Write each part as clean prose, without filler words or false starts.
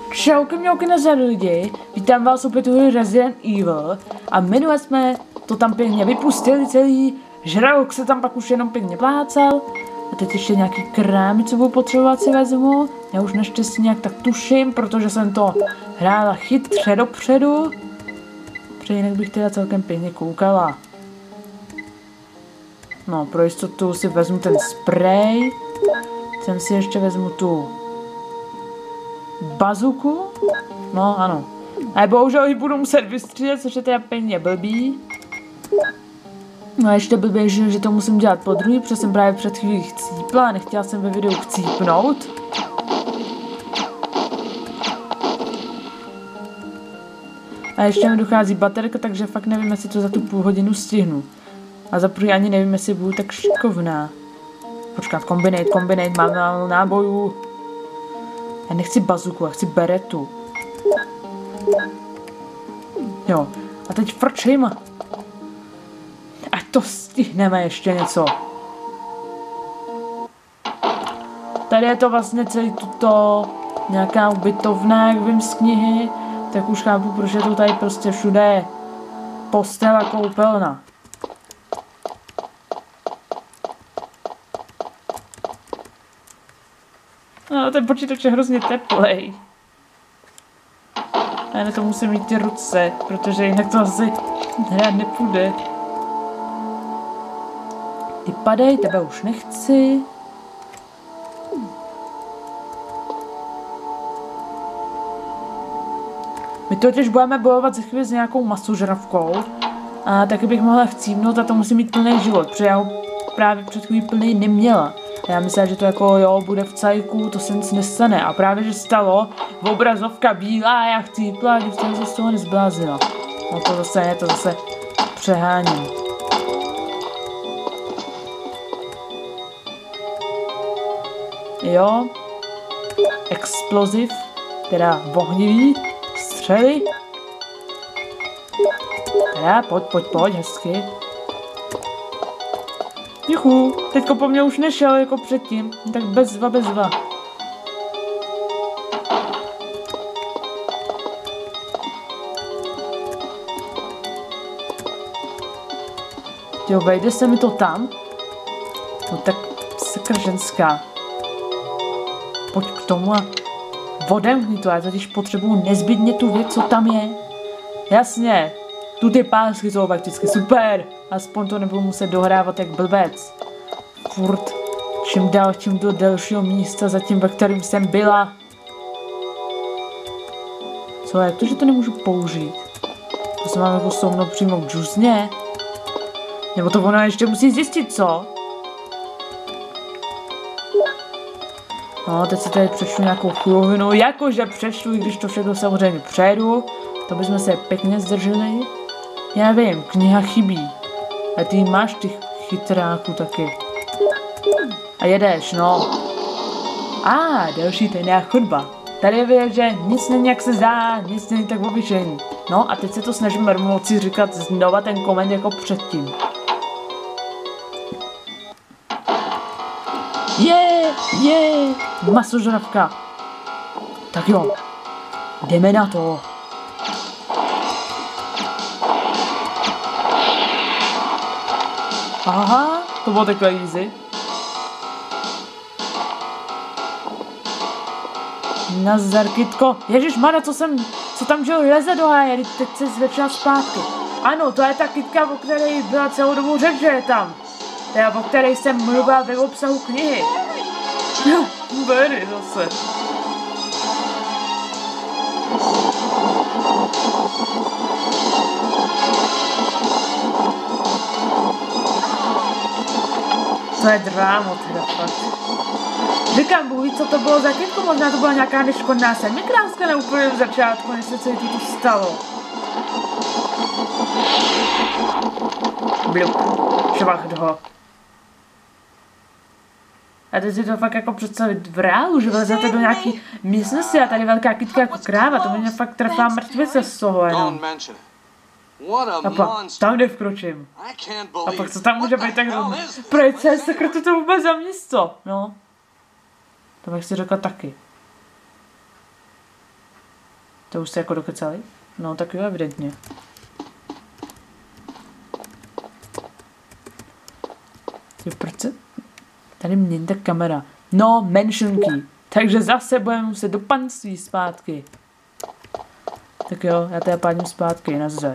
Čauky mňauky nazdar lidi, vítám vás opět u hry Resident Evil a minule jsme to tam pěkně vypustili celý, žralok se tam pak už jenom pěkně plácal a teď ještě nějaký krámy, co budu potřebovat si vezmu, já už naštěstí nějak tak tuším, protože jsem to hrála chytře dopředu, protože jinak bych teda celkem pěkně koukala. No, pro jistotu si vezmu ten spray, sem si ještě vezmu tu bazuku, no ano. A bohužel ji budu muset vystřílet, což je teda pěkně blbý. No a ještě blbě, že to musím dělat po druhý, protože jsem právě před chvílí chcípla a nechtěla jsem ve videu chcípnout. A ještě mi dochází baterka, takže fakt nevím, jestli to za tu půl hodinu stihnu. A za první ani nevím, jestli budu tak šikovná. Počkat, kombinate, mám málo nábojů. Já nechci bazuku, já chci beretu. Jo, a teď frčím. Ať to stihneme ještě něco. Tady je to vlastně celý tuto nějaká ubytovna, jak vím z knihy. Tak už chápu, proč je to tady prostě všude postel a koupelna. No, ten počítač je hrozně teplej. A já na to musím mít ty ruce, protože jinak to asi hrát nepůjde. Ty padej, tebe už nechci. My totiž budeme bojovat za chvíli s nějakou masožravkou. A taky bych mohla chcípnout a to musí mít plný život, protože já ho právě před chvílí plný neměla. Já myslím, že to jako jo, bude v cajku, to se nic nestane. A právě, že stalo, obrazovka bílá, já chcípla, a jsem se z toho nezbláznila. No to zase přeháním. Jo. Exploziv, teda ohnivý, střely. Teda, pojď, hezky. Juchu, teďko po mně už nešel jako předtím, tak bezva. Jo, vejde se mi to tam? No tak sakra ženská. Pojď k tomu a odemkni to, já totiž potřebuju nezbytně tu věc, co tam je. Jasně, tu ty pásky jsou prakticky super. Aspoň to nebudu muset dohrávat jak blbec. Furt čím dál tím do delšího místa zatím, ve kterým jsem byla. Co, jak to, že to nemůžu použít? To se mám jako soumnout přímo k džuzně? Nebo to ona ještě musí zjistit, co? No, teď si tady přečtu nějakou chůvinu, jakože přečtu, i když to všechno samozřejmě přejdu. To bychom se pěkně zdrželi. Já vím, kniha chybí. A ty máš těch chytráků taky. A jedeš, no. Další tajná chodba. Tady je vědět, že nic není jak se zdá, nic není tak obyčejný. No a teď se to snažím moci říkat znova ten koment jako předtím. Masožravka. Tak jo, jdeme na to. Aha, to bylo takhle easy. Nazdar, kytko. Ježišmarja, co tam žil leze do háje, teď se zvětšila zpátky. Ano, to je ta kytka, o které byla celou dobu řeč, že je tam. Teda o které jsem mluvila ve obsahu knihy. Very zase. To je drámo teda fakt. Říkám, Bůh ví, co to bylo za kytku, možná to byla nějaká neškodná semikráska na úplném začátku, než se celý to stalo. Blup, švach ho. A teď si to fakt jako představit v reálu, že vlezete do nějaký místnosti a tady velká kytka jako kráva, to mě fakt trefá mrtvice z toho jenom. A pak tam nevkročím. A pak co tam může být tak hrozně? Proč se sakra to vůbec za místo? No. To bych si řekla taky. To už se jako dokecali? No tak jo, evidentně. Jo, proč se... Tady mění ta kamera. No, menšinky. Takže zase budeme muset do panství zpátky. Tak jo, já teda pádím zpátky, nazdar.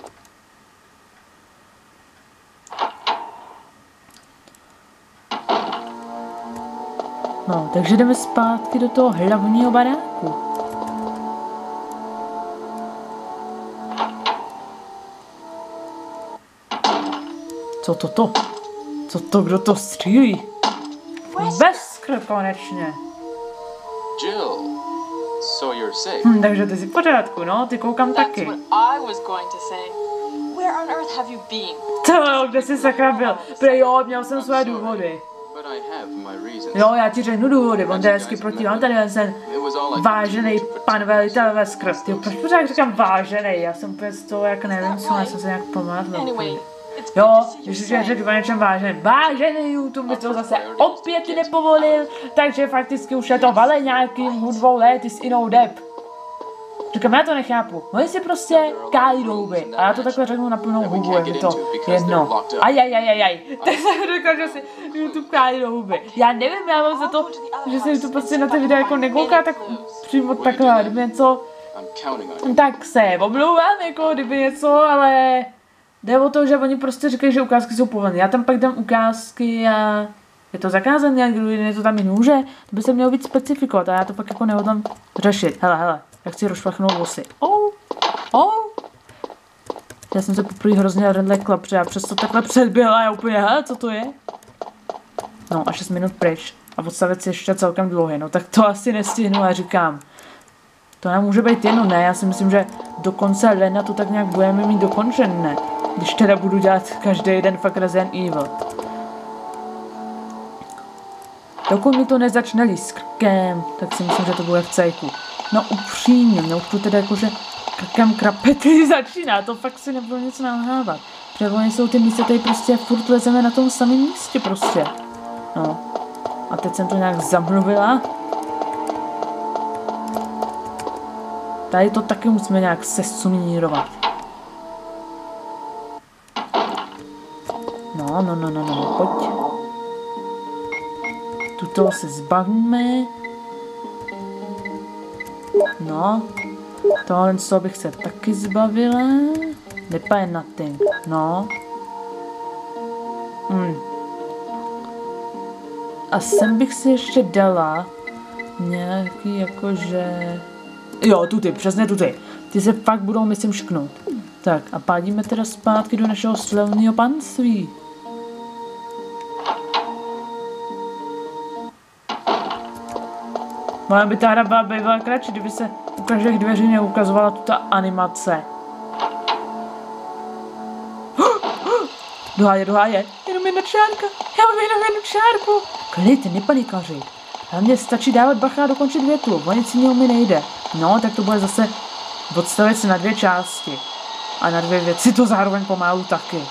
No, takže jdeme zpátky do toho hlavního baráku. Co to? Co to, kdo to střílí? Veskr konečně. Jill, so you're safe. Takže ty jsi v pořádku, no, ty koukám That's taky. what I was going to say. Where on earth have you been? To, kde jsi sakra byl? Prý jo, měl jsem své důvody. But I have my reasons. Jo, já ti řeknu důvody, on je hezky proti vám, tady ten It was all I could vážený do to protect pan velitel Veskr. Ty, proč pořád říkám vážený? Já jsem úplně z toho, jak nevím, co, já jsem se nějak památl. Anyway, it's good Jo, to see you když safe. řekl o něčem vážený. Vážený YouTube mi to zase opět nepovolil, takže fakticky už je to vale nějakým 2 lety s inou deb. Říkám, já to nechápu. Oni si prostě kájí do huby. A já to takhle řeknu na plnou hubu, je mi to jedno. Ajajajajaj. Tak jsem řekl, že si YouTube kájí do huby. Já nevím, já mám za to, že se YouTube prostě na ty videa jako nekouká tak přímo takhle, kdyby něco, I'm counting on you. tak se omlouvám, jako kdyby něco, ale jde o to, že oni prostě říkají, že ukázky jsou povolené. Já tam pak dám ukázky a je to zakázané, kdo jiný to tam i může, to by se mělo víc specifikovat a já to pak jako nehodlám řešit. Hele, já chci rozšlachnout vosy. Já jsem se poprvé hrozně redlekla, protože já přesto takhle předběhla a já úplně, hele, co to je? No a 6 minut pryč. A odstavec je ještě celkem dlouhý, no tak to asi nestihnu a říkám. To nám může být jedno, ne? Já si myslím, že do konce ledna to tak nějak budeme mít dokončen, ne? Když teda budu dělat každý den fakt Resident Evil. Dokud mi to nezačne líst krkem, tak si myslím, že to bude v cejku. No upřímně, mě už to teda jakože krkem krapety začíná, to fakt si nebudu něco nalhávat. Protože oni jsou ty místa, tady prostě furt lezeme na tom samém místě prostě. No. A teď jsem to nějak zamluvila. Tady to taky musíme nějak sesumírovat. No, pojď. Tuto se zbavíme. No. Tohle z toho bych se taky zbavila. Nepaje na tím. No. A sem bych si ještě dala nějaký jakože... Jo, tuty, přesně tuty. Ty se fakt budou, myslím, šknout. Tak a pádíme teda zpátky do našeho slavného panství. Moje by ta hra byla kratší, kdyby se u každých dveří neukazovala tu ta animace. Doháje. Jenom jedna čárka. Já mám jenom jednu čárku. Klid, nepanikaři. Hlavně stačí dávat bacha a dokončit větu. O nic jiného mi nejde. No, tak to bude zase odstavec na 2 části. A na 2 věci to zároveň pomalu taky.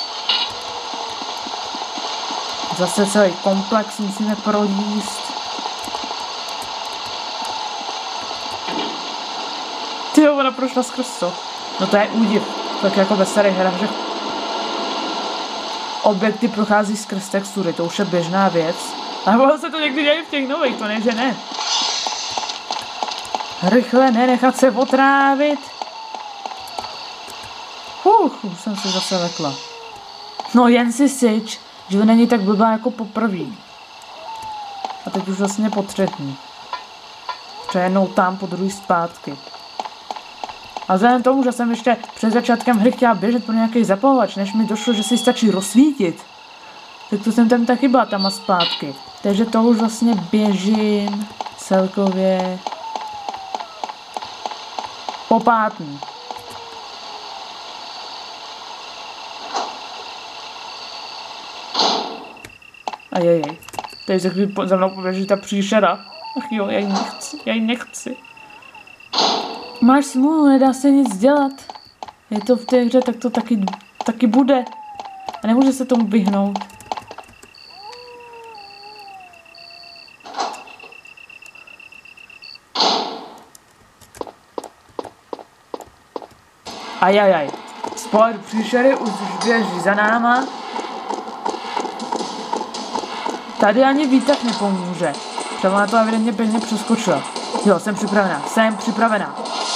Zase celý komplex musíme projíst. Tyjo, ona prošla skrz to. No to je údiv. Tak jako ve starých hrách, že objekty prochází skrz textury, to už je běžná věc. A ono se to někdy děje v těch nových, to ne, že ne. Rychle nenechat se otrávit. Už jsem se zase lekla. No jen si syč, že není tak blbá jako poprvý. A teď už vlastně po 3. Přejednou tam, po druhý zpátky. A vzhledem tomu, že jsem ještě před začátkem hry chtěla běžet po nějaký zapalovač, než mi došlo, že si stačí rozsvítit, tak to jsem tam taky byla tam a zpátky. Takže to už vlastně běžím celkově po 5. Ajajaj. Tady se chvíli za mnou poběží ta příšera. Ach jo, já ji nechci. Máš smůlu, nedá se nic dělat. Je to v té hře, tak to taky bude. A nemůže se tomu vyhnout. Ajajaj. Sport příšery už běží za náma. Tady ani výtah nepomůže. Třeba na to evidentně pěkně přeskočila. Jo, jsem připravená, jsem připravená.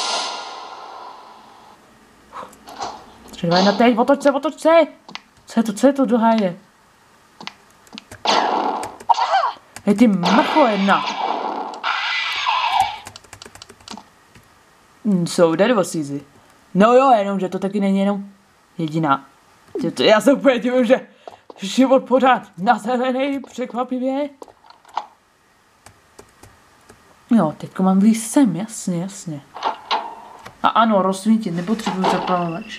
3, 2, 1, teď, otoč se! Co je to do háje? Hej, ty mrcho jedna! So, that was easy. No jo, jenom, že to taky není jenom jediná. Já se úplně divím, že život pořád nazelený, překvapivě. Jo, teďko mám vlíz sem, jasně. A ano, rozsvítit, nepotřebuji zapalovač.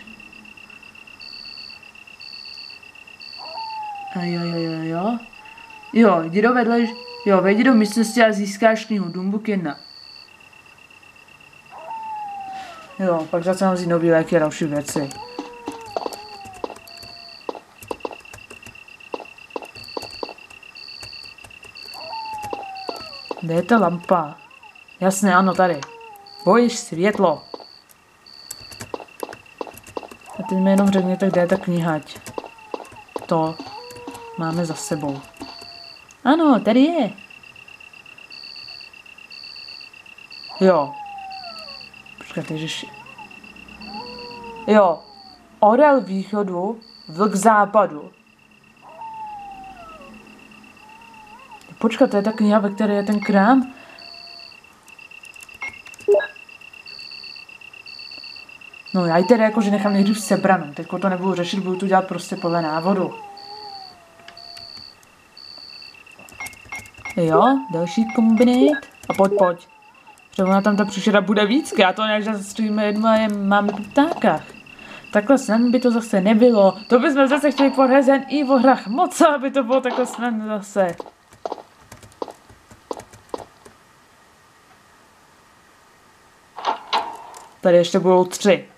Jo. Jo, jdi do vedle, jo, vejdi do místnosti a získáš knihu Dumbuk 1. Jo, pak zase mám vzít nový léky a další věci. Kde je ta lampa? Jasně, ano, tady. Bojíš světlo. A teď mi jenom řekněte, kde je ta knihať. To máme za sebou. Ano, tady je. Jo. Počkejte, ježiši. Jo. Orel východu, vlk západu. Počkat, to je ta kniha, ve které je ten krám? No já ji tedy jakože nechám nejdřív sebranou. Teďko to nebudu řešit, budu to dělat prostě podle návodu. Jo, další kombinát. A pojď. Třeba tam ta příšera bude víc, já to nějak zastřelíme jednu a je máme po ptákách. Takhle snadno by to zase nebylo. To bychom zase chtěli po Resident Evil hrách moc, aby to bylo takhle snadno zase. Tady ještě budou 3.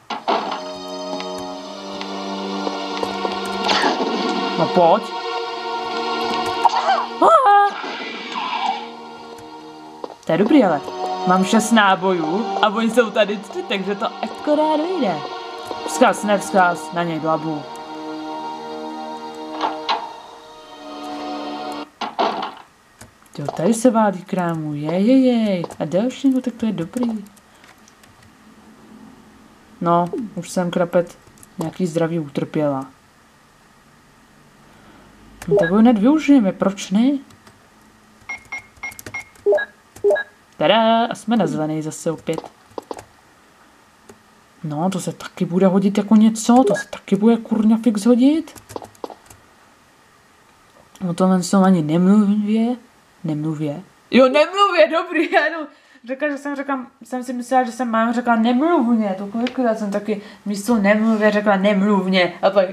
No pojď. To je dobrý, ale mám 6 nábojů a oni jsou tady 3, takže to akorát vyjde. Vzkaz, na něj dlabu. Jo, tady se válí krámu, jej. A další, no tak to je dobrý. No, už jsem krapet nějaký zdraví utrpěla. No tak ho hned využijeme, proč ne? Tada, a jsme na zelený zase opět. No, to se taky bude hodit jako něco, to se taky bude kurňa fix hodit. O tomhle jsem ani nemluvě. Jo, nemluvě, dobrý, já jenom jsem si myslela, že jsem mám řekla nemluvně, to kolikrát jsem taky místo nemluvě řekla nemluvně, a pak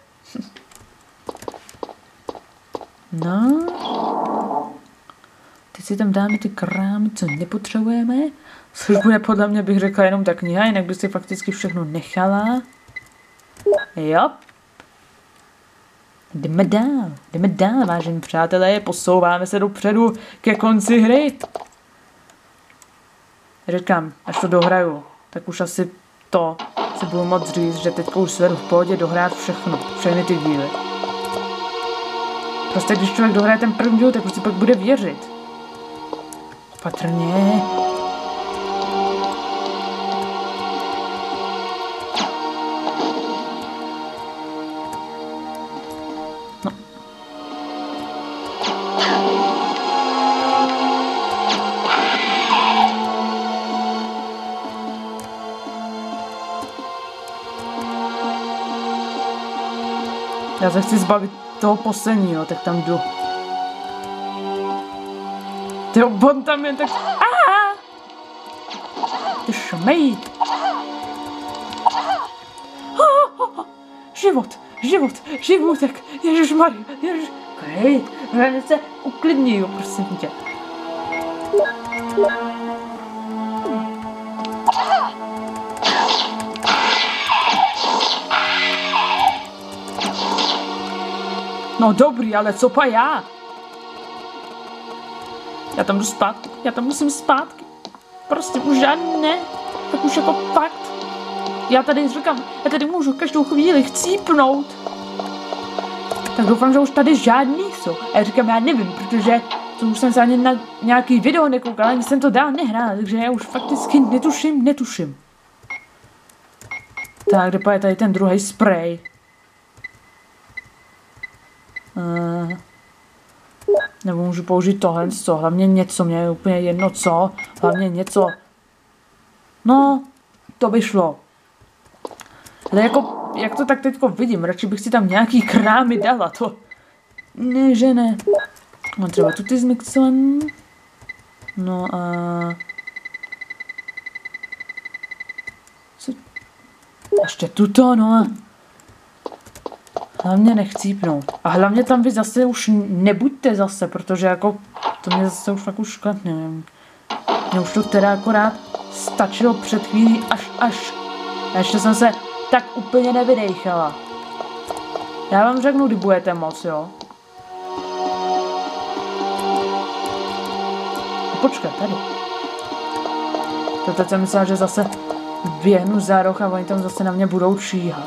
No. Teď si tam dáme ty krámy, co nepotřebujeme. Což bude podle mě, bych řekla, jenom ta kniha, jinak by si fakticky všechno nechala. Jo. Jdeme dál, vážení přátelé, posouváme se dopředu ke konci hry. Říkám, až to dohraju, tak už asi to si budu moc říct, že teďka už svedu v pohodě dohrát všechny ty díly. Prostě když člověk dohraje ten první díl, tak už si pak bude věřit. Opatrně. No. Já se chci zbavit toho posledního, tak tam jdu. Ty on tam jen tak... Ty šmejt. Životek. Ježišmarja, Hej, hned se uklidni, jo, prosím tě. No dobrý, ale co pa já? Já tam jdu zpátky, já tam musím zpátky. Prostě už žádný ne, tak už jako fakt. Já tady říkám, já tady můžu každou chvíli chcípnout. Tak doufám, že už tady žádný jsou. A já říkám, já nevím, protože to už jsem se ani na nějaký video nekoukal, ani jsem to dál nehrál, takže já už fakticky netuším. Tak, kde je tady ten druhý spray? Nebo můžu použít tohle, co? Hlavně něco, mě je úplně jedno co. Hlavně něco. No, to by šlo. Ale jako, jak to tak teďko vidím, radši bych si tam nějaký krámy dala, to... Ne, že ne. No třeba tu ty zmixovaný. No a... Co? Ještě tuto, no a... Hlavně nechcípnout. A hlavně tam vy zase už nebuďte zase, protože jako... To mě zase už fakt už škatne, nevím. Mně už to teda akorát stačilo před chvílí až. A ještě jsem se tak úplně nevydejchala. Já vám řeknu, kdy budete moc, jo. Počkej, tady. To teď jsem myslela, že zase běhnu za roh a oni tam zase na mě budou číhat.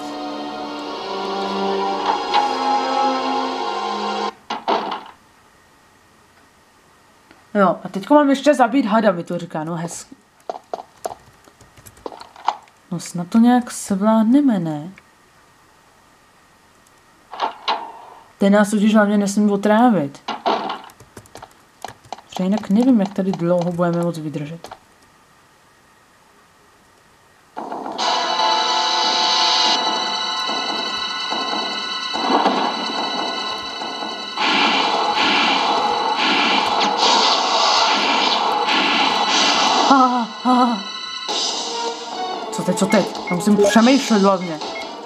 Jo, a teďko mám ještě zabít hada, mi to říká, no hezky. No snad to nějak zvládneme, ne? Ten nás totiž hlavně nesmí otrávit. Protože jinak nevím, jak tady dlouho budeme moc vydržet. Co teď? Já musím přemýšlet hlavně.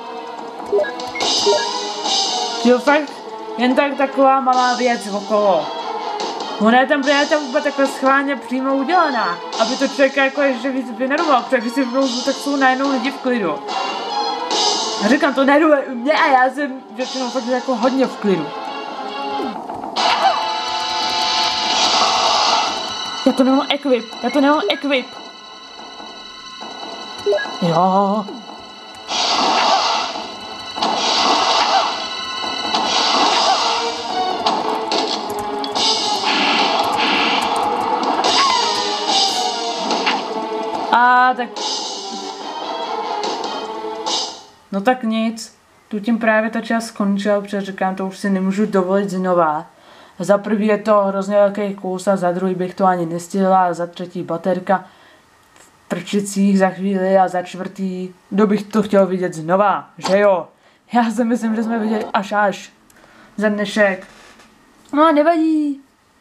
Jo, fakt jen tak taková malá věc okolo. Ona je tam vůbec takhle schválně přímo udělaná, aby to člověka jako ještě víc vynervoval, protože když si vnouznu, tak jsou najednou lidi v klidu. A říkám, to nervuje mě a já jsem většinou fakt jako hodně v klidu. Já to nemám equip. Jo. A tak... No tak nic. Tu tím právě ta část skončila, protože říkám, to už si nemůžu dovolit znova. Za prvý je to hrozně velký kus a za druhý bych to ani nestihla a za třetí baterka v prčicích za chvíli a za čtvrtý, kdo bych to chtěl vidět znova, že jo? Já si myslím, že jsme viděli až za dnešek. No nevadí.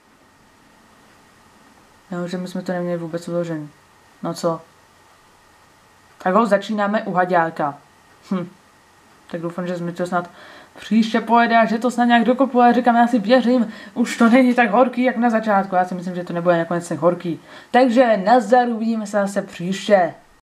Jo, že my jsme to neměli vůbec uložený. No co? Tak ho začínáme u haďáka. Tak doufám, že jsme to snad příště pojede a že to snad nějak dokopu, ale říkám, já si věřím, už to není tak horký, jak na začátku. Já si myslím, že to nebude nakonec tak horký. Takže nazdar, uvidíme se zase příště.